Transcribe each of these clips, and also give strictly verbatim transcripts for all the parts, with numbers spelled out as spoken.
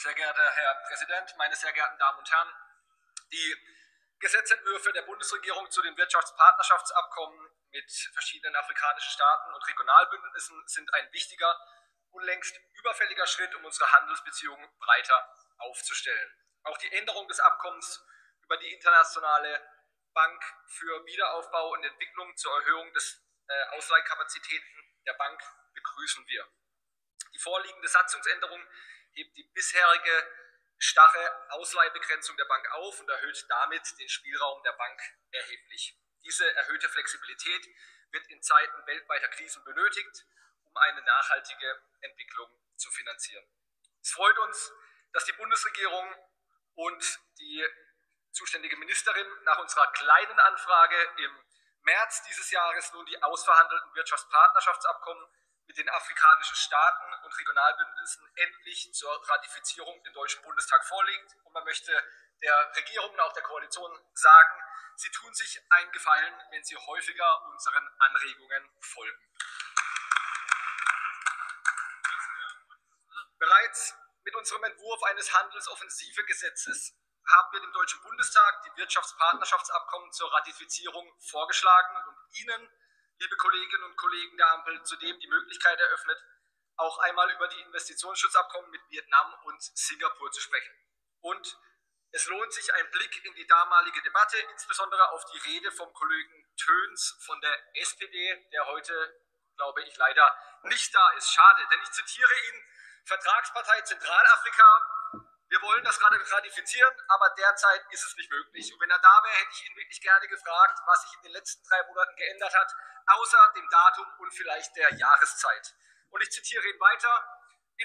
Sehr geehrter Herr Präsident, meine sehr geehrten Damen und Herren! Die Gesetzentwürfe der Bundesregierung zu den Wirtschaftspartnerschaftsabkommen mit verschiedenen afrikanischen Staaten und Regionalbündnissen sind ein wichtiger, unlängst überfälliger Schritt, um unsere Handelsbeziehungen breiter aufzustellen. Auch die Änderung des Abkommens über die Internationale Bank für Wiederaufbau und Entwicklung zur Erhöhung des äh, Ausleihkapazitäten der Bank begrüßen wir. Die vorliegende Satzungsänderung hebt die bisherige starre Ausleihbegrenzung der Bank auf und erhöht damit den Spielraum der Bank erheblich. Diese erhöhte Flexibilität wird in Zeiten weltweiter Krisen benötigt, um eine nachhaltige Entwicklung zu finanzieren. Es freut uns, dass die Bundesregierung und die zuständige Ministerin nach unserer kleinen Anfrage im März dieses Jahres nun die ausverhandelten Wirtschaftspartnerschaftsabkommen mit den afrikanischen Staaten und Regionalbündnissen endlich zur Ratifizierung im Deutschen Bundestag vorlegt. Und man möchte der Regierung und auch der Koalition sagen, sie tun sich einen Gefallen, wenn sie häufiger unseren Anregungen folgen. Bereits mit unserem Entwurf eines Handelsoffensive-Gesetzes haben wir dem Deutschen Bundestag die Wirtschaftspartnerschaftsabkommen zur Ratifizierung vorgeschlagen und Ihnen, liebe Kolleginnen und Kollegen der Ampel, zudem die Möglichkeit eröffnet, auch einmal über die Investitionsschutzabkommen mit Vietnam und Singapur zu sprechen. Und es lohnt sich ein Blick in die damalige Debatte, insbesondere auf die Rede vom Kollegen Töns von der S P D, der heute, glaube ich, leider nicht da ist. Schade, denn ich zitiere ihn: Vertragspartei Zentralafrika, wir wollen das gerade ratifizieren, aber derzeit ist es nicht möglich. Und wenn er da wäre, hätte ich ihn wirklich gerne gefragt, was sich in den letzten drei Monaten geändert hat, außer dem Datum und vielleicht der Jahreszeit. Und ich zitiere ihn weiter: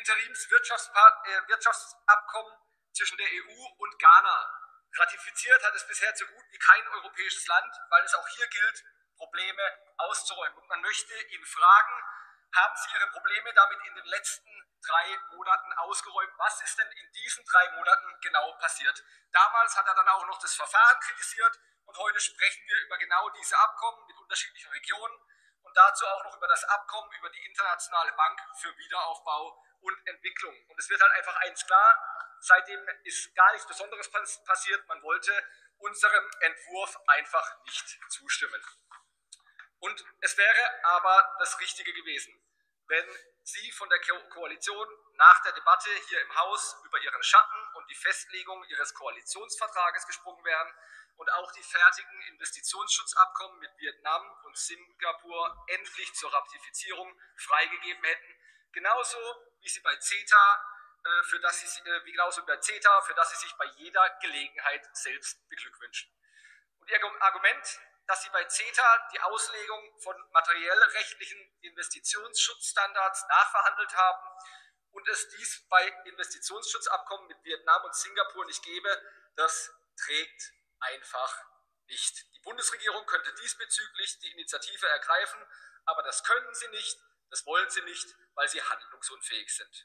Interimswirtschaftsabkommen zwischen der E U und Ghana. Ratifiziert hat es bisher so gut wie kein europäisches Land, weil es auch hier gilt, Probleme auszuräumen. Und man möchte ihn fragen, haben Sie Ihre Probleme damit in den letzten drei Monaten ausgeräumt? Was ist denn in diesen drei Monaten genau passiert? Damals hat er dann auch noch das Verfahren kritisiert und heute sprechen wir über genau diese Abkommen mit unterschiedlichen Regionen und dazu auch noch über das Abkommen über die Internationale Bank für Wiederaufbau und Entwicklung. Und es wird halt einfach eins klar: Seitdem ist gar nichts Besonderes passiert. Man wollte unserem Entwurf einfach nicht zustimmen. Und es wäre aber das Richtige gewesen, wenn Sie von der Ko Koalition nach der Debatte hier im Haus über Ihren Schatten und die Festlegung Ihres Koalitionsvertrages gesprungen wären und auch die fertigen Investitionsschutzabkommen mit Vietnam und Singapur endlich zur Ratifizierung freigegeben hätten. Genauso wie Sie bei CETA, äh, für das Sie, äh, wie genauso wie bei CETA, für das Sie sich bei jeder Gelegenheit selbst beglückwünschen. Und Ihr Argument, dass Sie bei CETA die Auslegung von materiellrechtlichen Investitionsschutzstandards nachverhandelt haben und es dies bei Investitionsschutzabkommen mit Vietnam und Singapur nicht gäbe, das trägt einfach nicht. Die Bundesregierung könnte diesbezüglich die Initiative ergreifen, aber das können sie nicht, das wollen sie nicht, weil sie handlungsunfähig sind.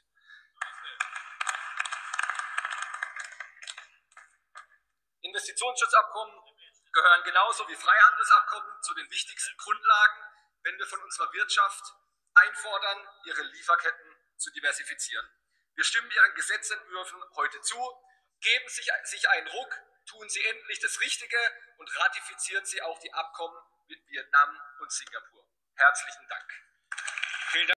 Investitionsschutzabkommen gehören genauso wie Freihandelsabkommen zu den wichtigsten Grundlagen, wenn wir von unserer Wirtschaft einfordern, ihre Lieferketten zu diversifizieren. Wir stimmen Ihren Gesetzentwürfen heute zu. Geben Sie sich einen Ruck, tun Sie endlich das Richtige und ratifizieren Sie auch die Abkommen mit Vietnam und Singapur. Herzlichen Dank.